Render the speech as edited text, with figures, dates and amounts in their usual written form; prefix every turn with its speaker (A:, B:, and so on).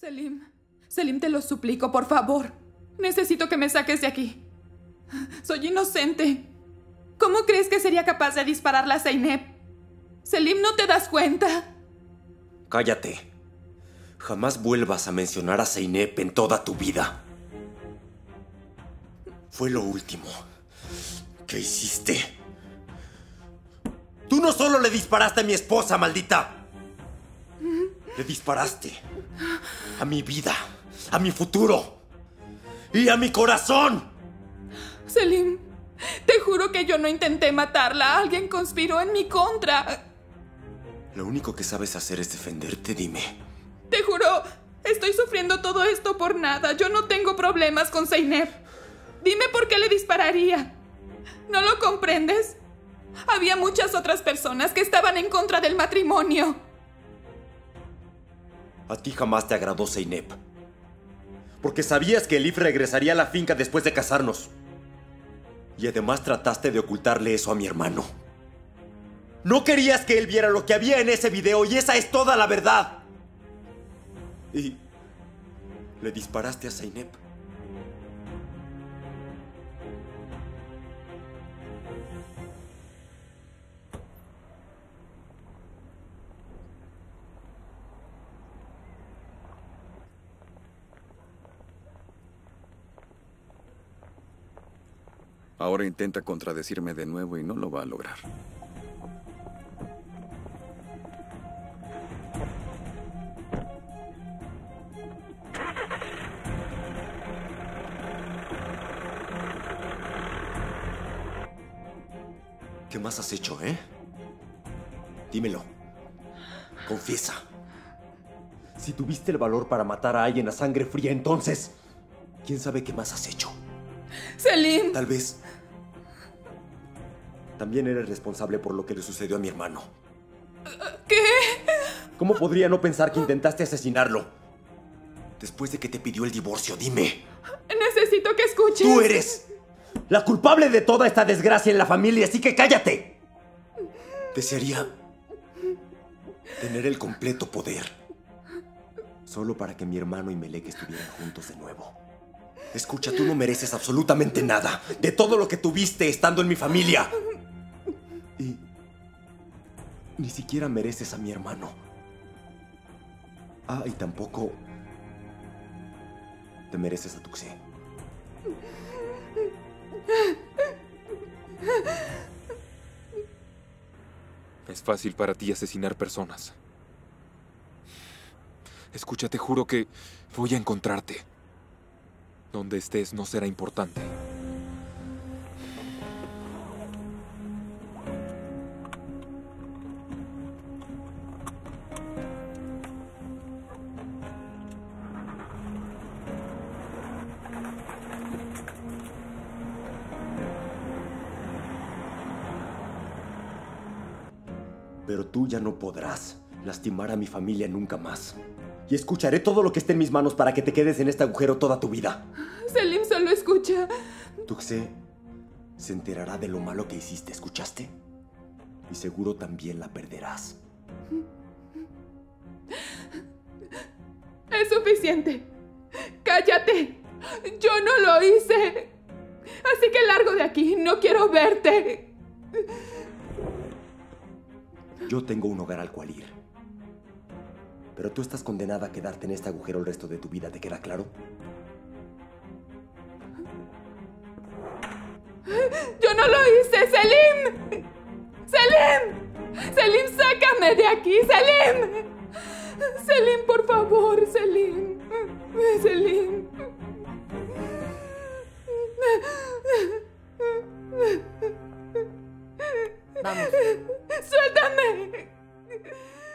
A: Selim, te lo suplico, por favor. Necesito que me saques de aquí. Soy inocente. ¿Cómo crees que sería capaz de dispararle a Zeynep? Selim, ¿no te das cuenta?
B: Cállate. Jamás vuelvas a mencionar a Zeynep en toda tu vida. Fue lo último que hiciste. Tú no solo le disparaste a mi esposa, maldita. Le disparaste a mi vida, a mi futuro y a mi corazón.
A: Selim, te juro que yo no intenté matarla. Alguien conspiró en mi contra.
B: Lo único que sabes hacer es defenderte, dime.
A: Te juro, estoy sufriendo todo esto por nada. Yo no tengo problemas con Zeynep. Dime por qué le dispararía. ¿No lo comprendes? Había muchas otras personas que estaban en contra del matrimonio.
B: A ti jamás te agradó Zeynep. Porque sabías que Elif regresaría a la finca después de casarnos. Y además trataste de ocultarle eso a mi hermano. No querías que él viera lo que había en ese video y esa es toda la verdad. Y le disparaste a Zeynep.
C: Ahora intenta contradecirme de nuevo y no lo va a lograr.
B: ¿Qué más has hecho, eh? Dímelo. Confiesa. Si tuviste el valor para matar a alguien a sangre fría, entonces, ¿quién sabe qué más has hecho?
A: Selim.
B: Tal vez también eres responsable por lo que le sucedió a mi hermano.
A: ¿Qué?
B: ¿Cómo podría no pensar que intentaste asesinarlo? Después de que te pidió el divorcio, dime.
A: Necesito que escuches.
B: Tú eres la culpable de toda esta desgracia en la familia, así que cállate. Desearía tener el completo poder. Solo para que mi hermano y Melek estuvieran juntos de nuevo. Escucha, tú no mereces absolutamente nada de todo lo que tuviste estando en mi familia. Y ni siquiera mereces a mi hermano. Ah, y tampoco te mereces a Tuxé.
D: Es fácil para ti asesinar personas. Escucha, te juro que voy a encontrarte. Donde estés no será importante.
B: Pero tú ya no podrás lastimar a mi familia nunca más. Y escucharé todo lo que esté en mis manos para que te quedes en este agujero toda tu vida.
A: Selim, solo escucha.
B: Tuxé se enterará de lo malo que hiciste, ¿escuchaste? Y seguro también la perderás.
A: Es suficiente. ¡Cállate! Yo no lo hice. Así que largo de aquí. No quiero verte.
B: Yo tengo un hogar al cual ir. Pero tú estás condenada a quedarte en este agujero el resto de tu vida, ¿te queda claro?
A: ¡Yo no lo hice, Selim! ¡Selim! ¡Selim, sácame de aquí! ¡Selim! ¡Selim, por favor! ¡Selim! ¡Selim!
E: Vamos.
A: ¡Suéltame!